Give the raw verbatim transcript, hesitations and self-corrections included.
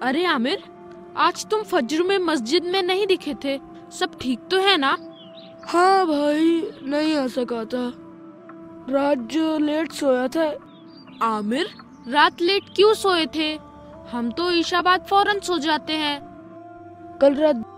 अरे आमिर, आज तुम फज्र में मस्जिद में नहीं दिखे थे, सब ठीक तो है ना? हाँ भाई, नहीं आ सका था, रात जो लेट सोया था। आमिर, रात लेट क्यों सोए थे? हम तो ईशा बाद फौरन सो जाते हैं। कल रात